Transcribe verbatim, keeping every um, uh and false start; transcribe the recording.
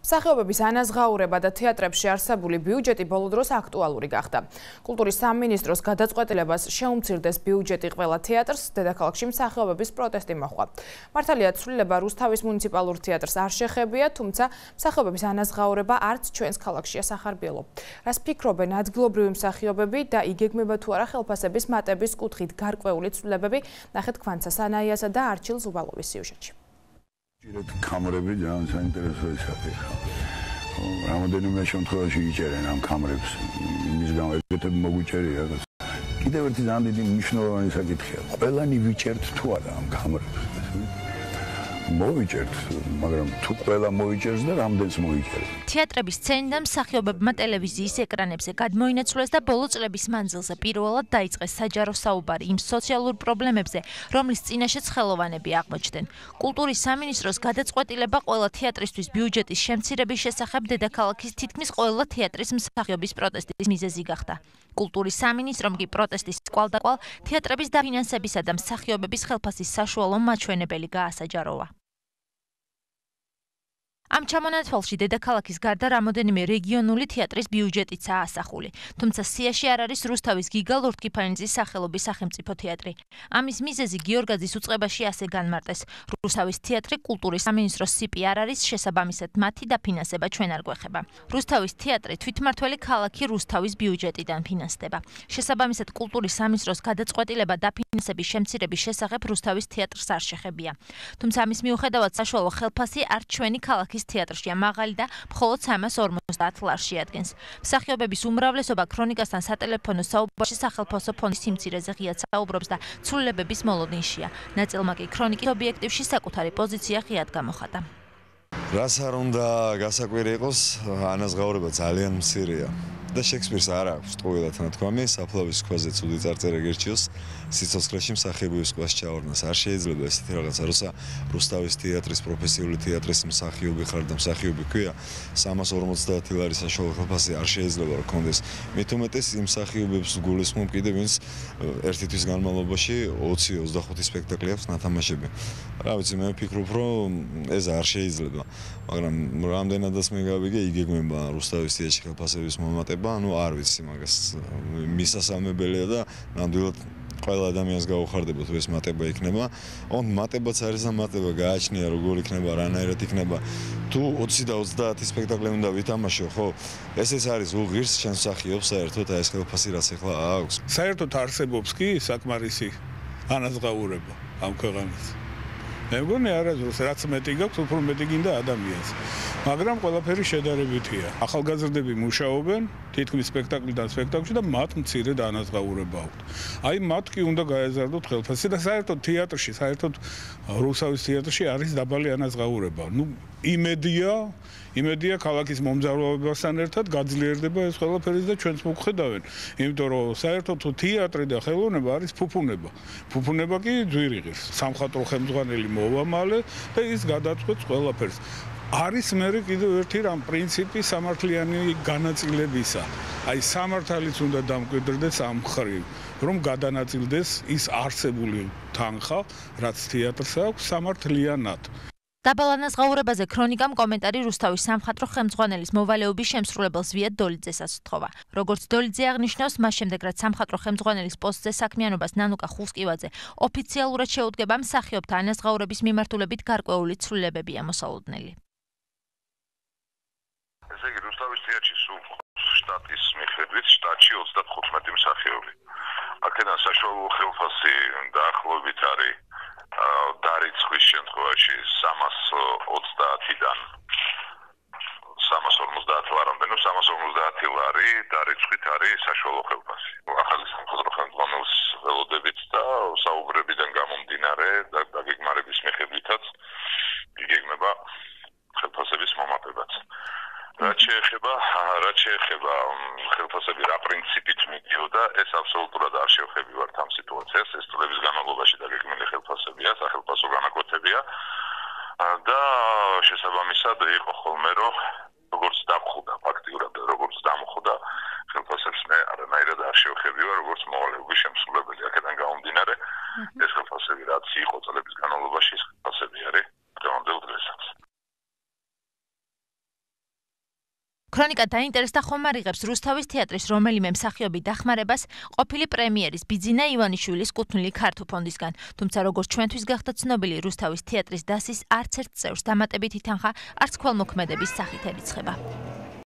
მსახიობების ანაზღაურება და თეატრებში არსებული ბიუჯეტი ბოლო დროს აქტუალური გახდა. კულტურის სამინისტროს გადაწყვეტილებას შეუმცირდეს ბიუჯეტი ყველა თეატრს, დედაქალაქში მსახიობების პროტესტი მოჰყვა. მართალია ცვლილება რუსთავის მუნიციპალურ თეატრს არ შეხებია, თუმცა მსახიობების ანაზღაურება არც ჩვენს ქალაქშია სახარბიელო. რას ფიქრობენ ადგილობრივი მსახიობები და იგეგმება თუ არა ხელფასების მატების კუთხით გარკვეული ცვლილებები, ნახეთ ქვანცა სანაიასა და არჩილ ზუბალოვის სიუჟეტში. კამერები ძალიან საინტერესო ისაფეხა. რამოდენიმე შემთხვევაში იჭერენ ამ კამერებს. იმის გამო ეგეთები მოგვიჭერია. კიდევ ერთი ძალიან დიდი მნიშვნელოვანი საკითხია. ყველანი ვიჭერთ თუ არა ამ კამერებს. მოვიჭერთ, მაგრამ თუ ყველა მოვიჭერს და რამდენს მოვიჭერს. თეატრების სცენიდან მსახიობებმა ტელევიზიის ეკრანებზე გადმოინაცვლეს და ბოლო წლების მანძილზე პირველად დაიწყეს საჯარო საუბარი იმ სოციალურ პრობლემებზე, რომლის წინაშეც ხელოვანები აღმოჩნდნენ. კულტურის სამინისტროს გადაწყვეტილება ყველა თეატრისთვის ბიუჯეტის შემცირების შესახებ დედაქალაქის თითქმის ყველა თეატრის მსახიობის პროტესტის მიზეზი გახდა. კულტურის სამინისტრომ კი პროტესტის კვალდაკვალ თეატრების დაფინანსებისა და მსახიობების ხელფასის საშუალო მაჩვენებელი გაასაჯაროვა. ამ ჩამონათვალში დედაქალაქის გარდა რამოდენიმე რეგიონული თეატრის ბიუჯეტიცაა ასახული, თუმცა სიაში არ არის რუსთავის გიგა ლორთქიფანიძის სახელობის სახელმწიფო თეატრი. ამის მიზეზი გიორგაძის უწყებაში ასე განმარტეს. რუსთავის თეატრი კულტურის სამინისტროს სიპი არ არის, შესაბამისად მათი დაფინანსება ჩვენ არ გვეხება. რუსთავის თეატრი თვითმმართველი ქალაქი რუსთავის ბიუჯეტიდან ფინანსდება. შესაბამისად კულტურის სამინისტროს გადაწყვეტილება დაფინანსების შემცირების შესახებ რუსთავის თეატრს არ შეხებია. თუმცა ამის მიუხედავად საშუალო ხელფასი არ ჩვენი ქალაქის თეატრშია მაღალი და მხოლოდ სამას ორმოცდაათ ლარს შეადგენს. მსახიობების უმრავლესობა ქრონიკასთან სატელეფონო საუბარში სახელმწიფო ფონდის სიმცირეზე ღიად საუბრობს და ცვლილებების მოლოდინშია. ნაწილმა კი ქრონიკის ობიექტივში საკუთარი პოზიცია ღიად გამოხატა. რას არ უნდა გასაკვირი იყოს, ანაზღაურება ძალიან მცირეა. და შექსპირს არ აქვს ყოველად ნათქვამი, საფლავის ქვაზე ცუდი წარწერა გერჩიოს, სიცოცხლეში მსახიობების ქვას ჩავარდნას არ შეიძლება ესეთი რაღაცა, როცა რუსთავის თეატრის პროფესიული თეატრის მსახიობი ხარ და მსახიობი ქვია, სამას ორმოცდაათი ლარის საშუალო ხელფასი არ შეიძლება რომ კონდეს. მით უმეტეს იმ მსახიობებს გულისხმობ კიდევ ვინც ერთი თვის განმავლობაში ოცი ოცდახუთი სპექტაკლი აქვს ნათამაშები. რა ვიცი, მე ვფიქრობ, რომ ეს არ შეიძლება, მაგრამ რამდენადაც მე გავიგე, იგეგმება რუსთავის თეატრში ხელფასების მომატება. ანუ არ ვიცი მაგას მისასალმებელია და ნამდვილად ყველა ადამიანს გაუხარდება თუ ეს მატება იქნება. ოღონდ მატებაც არის და მატება გააჩნია როგორ იქნება, რანაირად იქნება. თუ ოცი და ოცდაათი სპექტაკლი უნდა ვითამაშო, ხო? ესეც არის უღირს შენ მსახიობს საერთოდ ეს ხელფასი რაც ახლა აქვს. საერთოდ არსებობს კი საკმარისი ანაზღაურება ამ ქვეყანაში. მე მგონი არასდროს რაც მეტი გაქვს, უფრო მეტი გინდა ადამიანს. მაგრამ ყველაფერი შედარებითია. ახალგაზრდები მუშაობენ თითქმის სპექტაკლიდან სპექტაკლში და მათ მცირე ანაზღაურება აქვთ. აი მათ კი უნდა გაეზარდოთ ხელფასი და საერთოდ თეატრში, საერთოდ რუსთავის თეატრში არის დაბალი ანაზღაურება. ნუ იმედია, იმედია ქალაქის მომძაბნობასთან ერთად გაძლიერდება ეს ყველაფერი და ჩვენც მოგხედავენ. იმიტომ რომ საერთოდ თეატრი და ხელოვნება არის ფუფუნება. ფუფუნება კი ძვირი ღირს. სამხატვრო ხელმძღვანელი მოვა მალე და ის გადაწყვეტს ყველაფერს. არის მერე კიდევ ერთი რამ პრინციპი სამართლიანი განაწილებისა. აი სამართალიც უნდა დამკვიდრდეს ამ მხრივ, რომ გადანაწილდეს ის არსებული თანხა, რაც თეატრს აქვს სამართლიანად. დაბალ ანაზღაურებაზე ქრონიკამ კომენტარი რუსთავის სამხატვრო ხელმძღვანელის მოვალეობის შემსრულებელ ზვიად დოლიძესაც უთხოვა. როგორც დოლიძე აღნიშნავს, მას შემდეგ რაც სამხატვრო ხელმძღვანელის პოსტზე საქმიანობას ნანუკა ხუსკივაძე ოფიციალურად შეუდგება, მსახიობთა ანაზღაურების მიმართულებით გარკვეული ცვლილებებია მოსალოდნელი. ესე იგი, რუსთავის თეატრში სულ შტატის მიხედვით შტატში ოცდათხუთმეტი მსახიობი. აქედან საშუალო ხელფასი დაახლოებით არის დარიცხვის შემთხვევაში სამას ოცდაათიდან სამას ორმოცდაათ ლარამდე, ნუ სამას ორმოცდაათი ლარი დარიცხვით არის საშუალო ხელფასი. ახალი სამხატვრო ხელმძღვანელის ველოდებით და საუბრებიდან გამომდინარე და დაგეგმარების მიხედვითაც იგეგმება ხელფასების მომატებაც. რაც შეეხება, რაც შეეხება ხელფასები რა პრინციპით მიდიოდა, ეს აბსოლუტურად არ შევხედავთ ამ სიტუაციას, ეს წლების განმავლობაში დაგეგმილი ხელფასებია, სახელმწიფო განაკვეთებია და შესაბამისად იყო ხოლმე რომ როგორც დამხვდა ფაქტიურად, როგორც დამხვდა ხელფასებს მე არანაირად არ შევხედავ, როგორც მოვალეობის შემსრულებელი. აქედან გამომდინარე, ეს ხელფასები რაც იყო წლების განმავლობაში, ეს ხელფასები არის დღევანდელ დღესაც. ქრონიკა დაინტერესდა ხომ არ იღებს რუსთავის თეატრის რომელიმე მსახიობი დახმარებას ყოფილი პრემიერის ბიძინა ივანიშვილის კუთვნილი ქართო ფონდისგან, თუმცა როგორც ჩვენთვის გახდა ცნობილი რუსთავის თეატრის დასის არც ერთ წევრს დამატებითი თანხა არც ქველმოქმედების სახით ერიცხება.